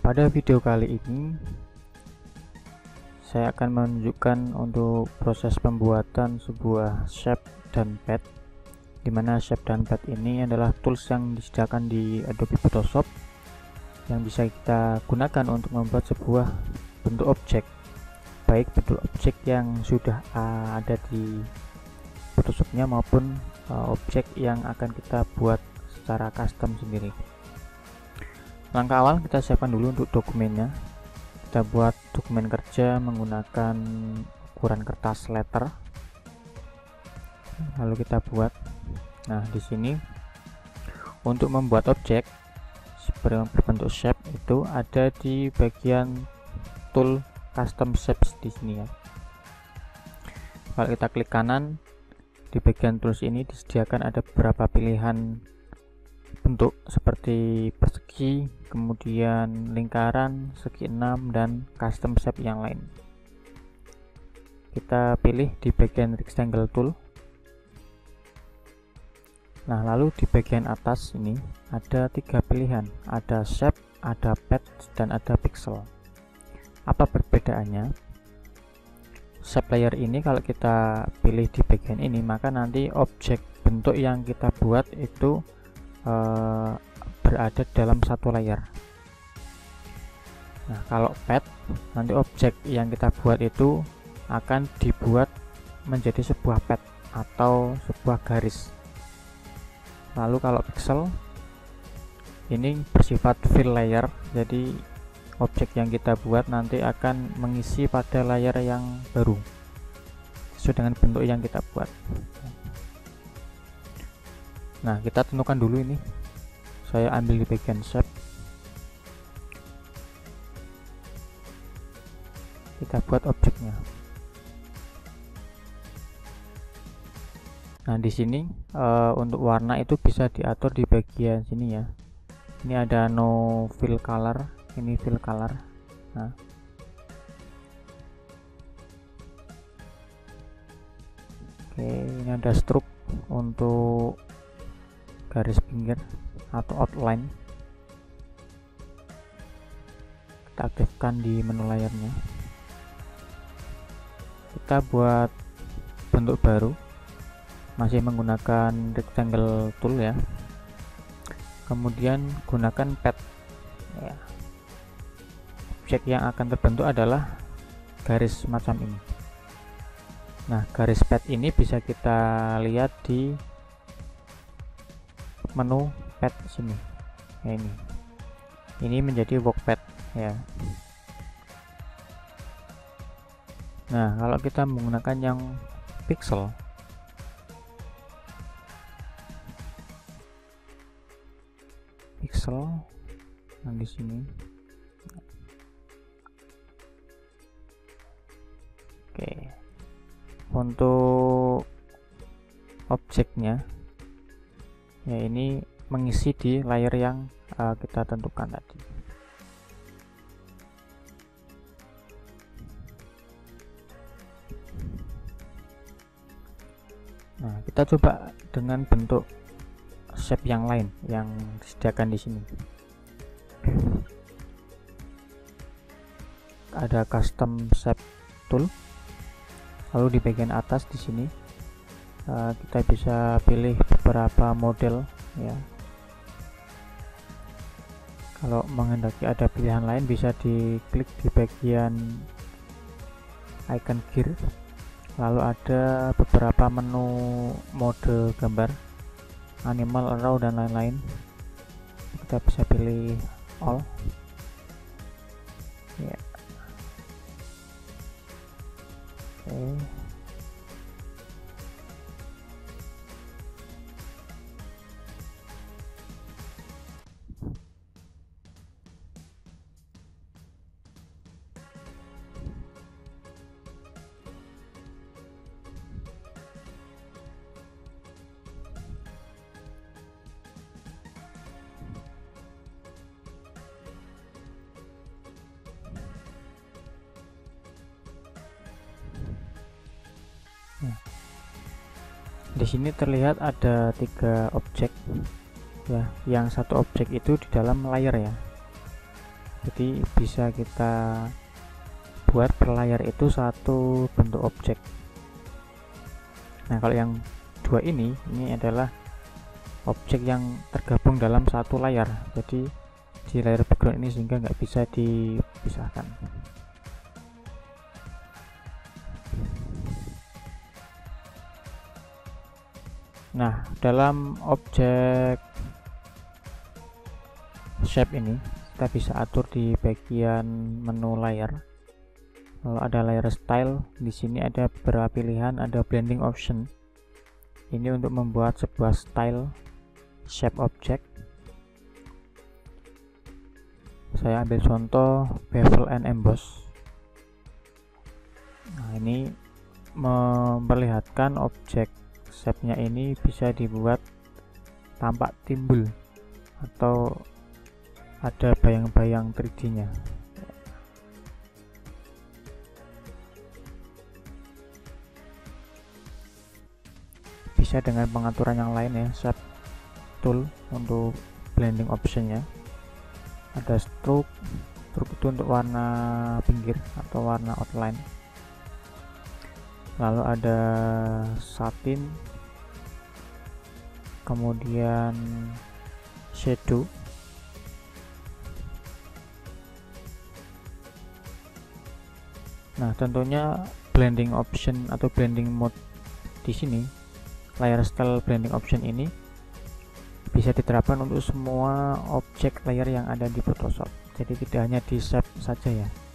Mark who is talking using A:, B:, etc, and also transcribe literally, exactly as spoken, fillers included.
A: Pada video kali ini saya akan menunjukkan untuk proses pembuatan sebuah shape dan pad, dimana shape dan pad ini adalah tools yang disediakan di Adobe Photoshop yang bisa kita gunakan untuk membuat sebuah bentuk objek, baik bentuk objek yang sudah uh, ada di Photoshopnya maupun uh, objek yang akan kita buat secara custom sendiri. Langkah awal kita siapkan dulu untuk dokumennya. Kita buat dokumen kerja menggunakan ukuran kertas letter. Lalu kita buat. Nah, di sini untuk membuat objek berbentuk shape itu ada di bagian tool custom shapes di sini ya. Kalau kita klik kanan, di bagian tools ini disediakan ada beberapa pilihan bentuk seperti persegi, kemudian lingkaran, segi enam, dan custom shape yang lain. Kita pilih di bagian rectangle tool. Nah, lalu di bagian atas ini ada tiga pilihan, ada shape, ada pad, dan ada pixel. Apa perbedaannya? Shape layer ini kalau kita pilih di bagian ini, maka nanti objek bentuk yang kita buat itu Uh, berada dalam satu layer. Nah, kalau pad, nanti objek yang kita buat itu akan dibuat menjadi sebuah pad atau sebuah garis. Lalu kalau pixel ini bersifat fill layer, jadi objek yang kita buat nanti akan mengisi pada layer yang baru sesuai dengan bentuk yang kita buat. Nah, kita tentukan dulu ini. Saya ambil di bagian shape. Kita buat objeknya. Nah, di sini uh, untuk warna itu bisa diatur di bagian sini ya. Ini ada no fill color, ini fill color. Nah, oke, ini ada stroke untuk garis pinggir atau outline. Kita aktifkan di menu layarnya. Kita buat bentuk baru, masih menggunakan rectangle tool ya. Kemudian gunakan pad ya. Objek yang akan terbentuk adalah garis semacam ini. Nah, garis pad ini bisa kita lihat di menu pad sini ya, ini ini menjadi work pad ya. Nah, kalau kita menggunakan yang pixel, pixel yang di sini. Oke, untuk objeknya ya, ini mengisi di layer yang uh, kita tentukan tadi. Nah, kita coba dengan bentuk shape yang lain yang disediakan di sini. Ada custom shape tool. Lalu di bagian atas di sini uh, kita bisa pilih beberapa model ya. Kalau menghendaki ada pilihan lain bisa diklik di bagian icon gear. Lalu ada beberapa menu mode gambar, animal, raw, dan lain-lain. Kita bisa pilih all ya. Oke. Nah, di sini terlihat ada tiga objek ya, yang satu objek itu di dalam layer ya. Jadi bisa kita buat per layar itu satu bentuk objek. Nah, kalau yang dua ini ini adalah objek yang tergabung dalam satu layar, jadi di layar background ini sehingga nggak bisa dipisahkan. Nah, dalam objek shape ini kita bisa atur di bagian menu layar. Lalu ada layer style, di sini ada beberapa pilihan, ada blending option. Ini untuk membuat sebuah style shape object. Saya ambil contoh bevel and emboss. Nah, ini memperlihatkan objek shape-nya ini bisa dibuat tampak timbul atau ada bayang-bayang tiga D-nya. Bisa dengan pengaturan yang lain ya, shape tool untuk blending optionnya. Ada stroke, stroke itu untuk warna pinggir atau warna outline. Lalu ada satin, kemudian shadow, nah tentunya blending option atau blending mode di sini, layer style blending option ini bisa diterapkan untuk semua objek layer yang ada di Photoshop, jadi tidak hanya di shape saja ya.